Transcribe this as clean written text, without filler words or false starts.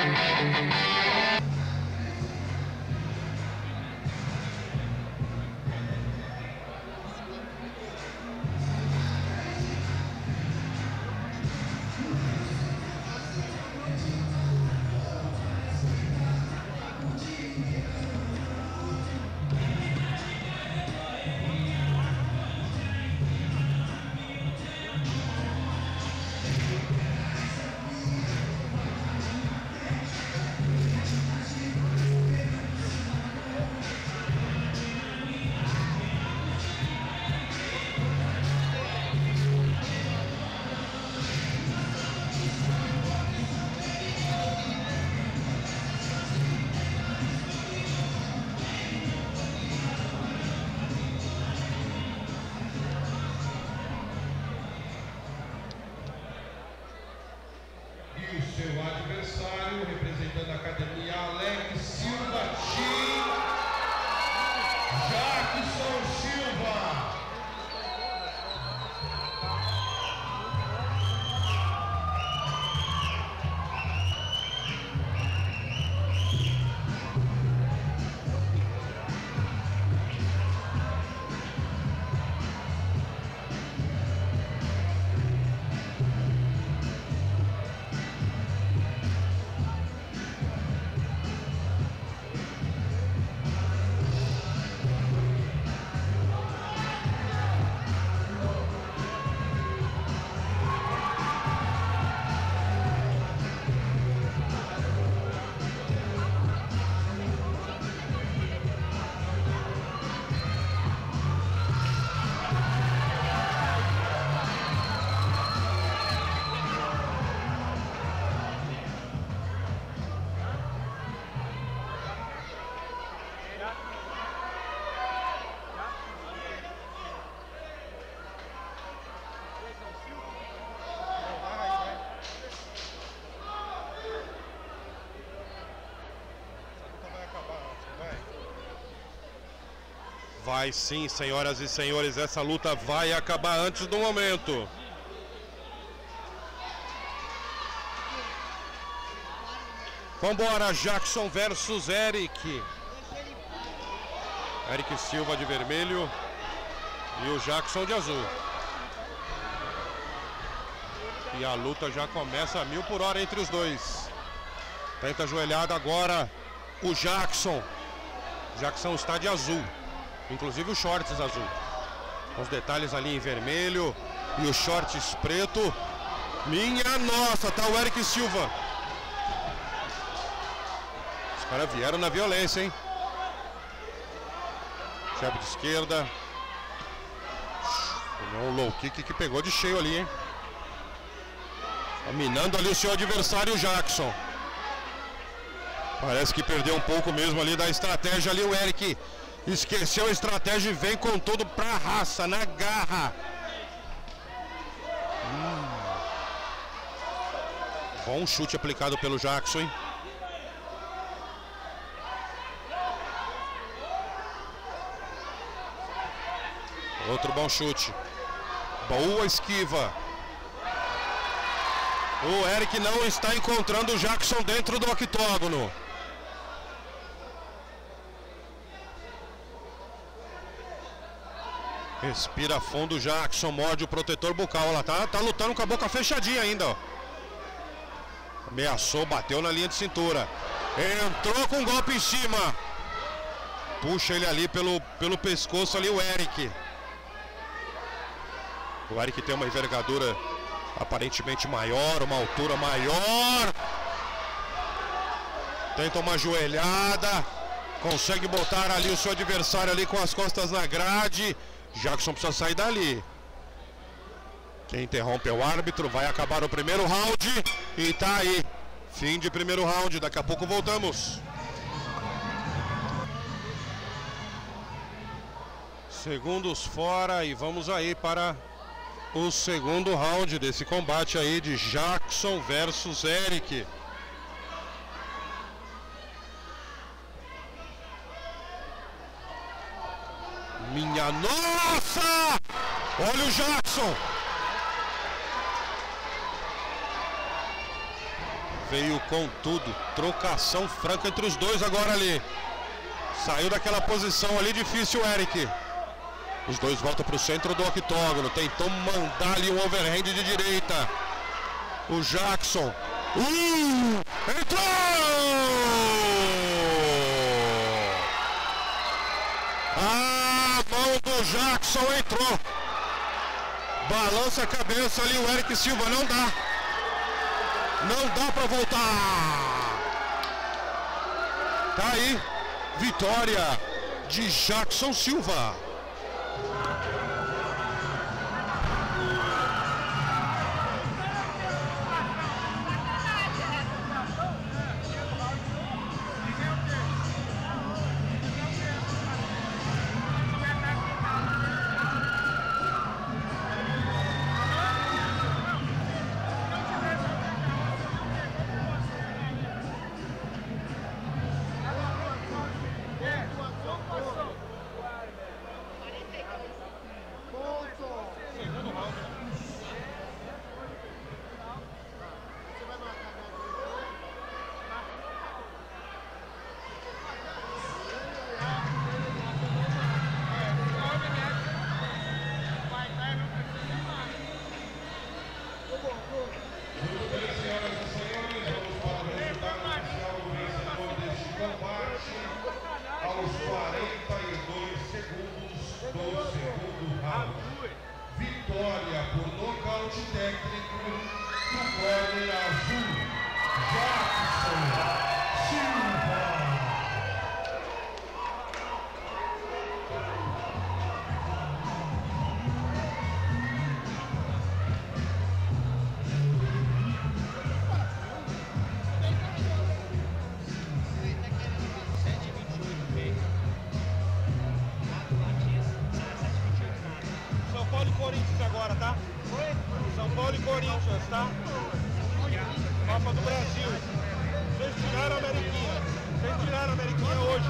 Seu adversário, representando a academia, Alex Silva, Jackson Silva. Vai sim, senhoras e senhores, essa luta vai acabar antes do momento. Vambora, Jackson versus Eric. Eric Silva de vermelho e o Jackson de azul. E a luta já começa a 1000 por hora entre os dois. Tenta ajoelhada agora o Jackson. Jackson está de azul. Inclusive os shorts azul. Os detalhes ali em vermelho e os shorts preto. Minha nossa, tá o Eric Silva. Os caras vieram na violência, hein? Jab de esquerda. Um low kick que pegou de cheio ali, hein? Dominando ali o seu adversário, Jackson. Parece que perdeu um pouco mesmo ali da estratégia ali o Eric. Esqueceu a estratégia e vem com tudo pra raça, na garra. Bom chute aplicado pelo Jackson, hein? Outro bom chute. Boa esquiva. O Eric não está encontrando o Jackson dentro do octógono. Respira fundo, Jackson, morde o protetor bucal. Ela tá lutando com a boca fechadinha ainda, ó. Ameaçou, bateu na linha de cintura. Entrou com um golpe em cima. Puxa ele ali pelo pescoço ali, o Eric. O Eric tem uma envergadura aparentemente maior, uma altura maior. Tenta uma joelhada. Consegue botar ali o seu adversário ali com as costas na grade. Jackson precisa sair dali. Quem interrompe é o árbitro. Vai acabar o primeiro round. E tá aí. Fim de primeiro round. Daqui a pouco voltamos. Segundos fora. E vamos aí para o segundo round desse combate aí de Jackson versus Eric. Minha nossa! Olha o Jackson! Veio com tudo, trocação franca entre os dois agora ali. Saiu daquela posição ali difícil o Eric. Os dois voltam para o centro do octógono. Tentou mandar ali um overhand de direita. O Jackson. Entrou! A mão do Jackson entrou. Balança a cabeça ali o Eric Silva. Não dá. Não dá para voltar. Tá aí. Vitória de Jackson Silva. Aos 42 segundos do segundo round. Vitória por nocaute técnico do corner azul, Jackson Silva. São Paulo e Corinthians agora, tá? São Paulo e Corinthians, tá? Copa do Brasil. Vocês tiraram a Ameriquinha. Vocês tiraram a Ameriquinha hoje.